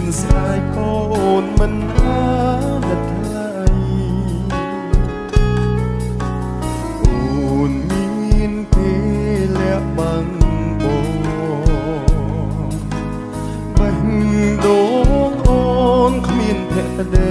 ស្រាយកូនមិនអាណិតថ្លៃអូនមានពេលលះបង់បងបេះដូងអូនគ្មានភក្តី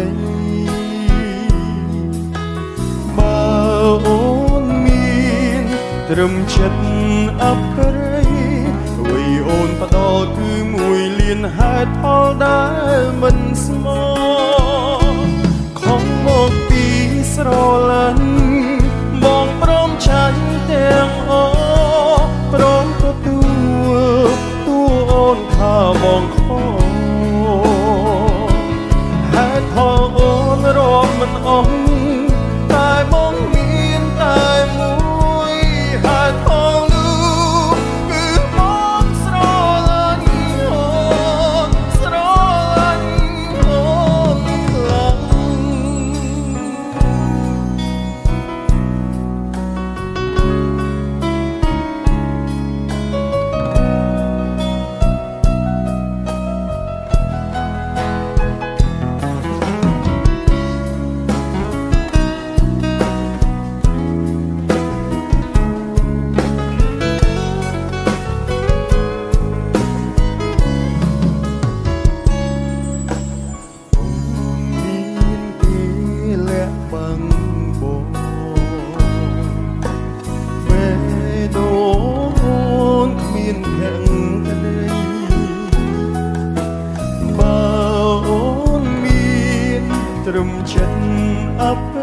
បើអូនមានត្រឹមចិត្តអភ័យអ្វីអូនផ្ដោតគឺមួយលានហេតុផលដែលមិនស្មោះខំមកពីស្រឡាញ់បងព្រមចាញ់ទាំងអស់ព្រមទទួលអូនថាបងខុសហេតុផលអូនរាប់មិនអស់តែបងមានតែមួយហេតុផលនោះគឺបងស្រឡាញ់អូនស្រឡាញ់អូនខ្លាំងត្រឹមចិត្តអ